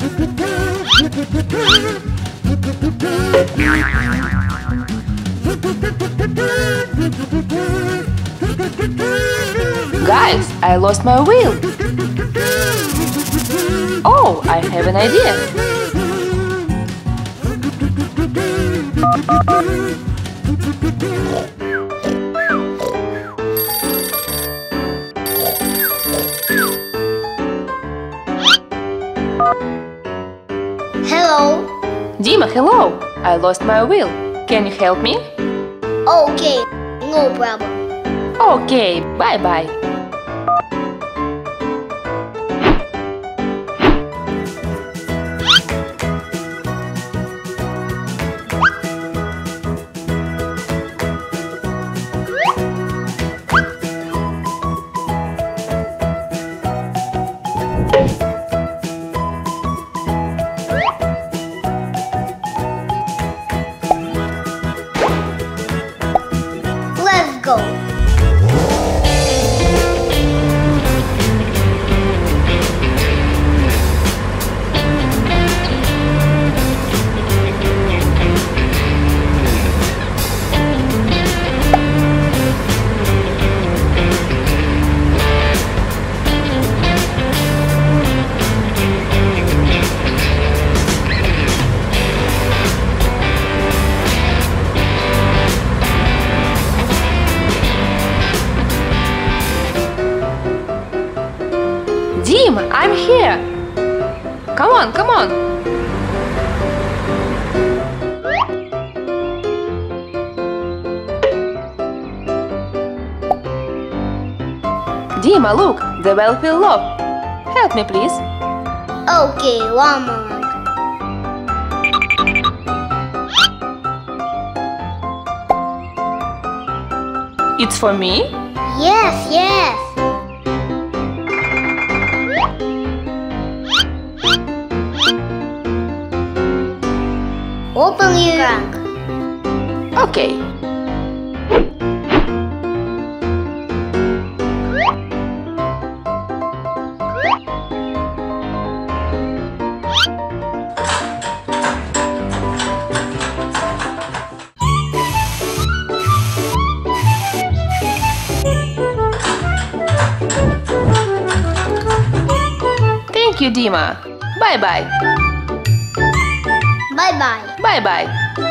Guys, I lost my wheel. Oh, I have an idea. Hello. Dima, hello. I lost my wheel. Can you help me? Okay, no problem. Okay, bye-bye. Let's go. Dima, I'm here. Come on, come on. Dima, look, the valve will lock. Help me, please. Okay, one moment. It's for me? Yes, yes. Open your trunk. Okay. Thank you, Dima. Bye-bye. Bye-bye. Bye-bye.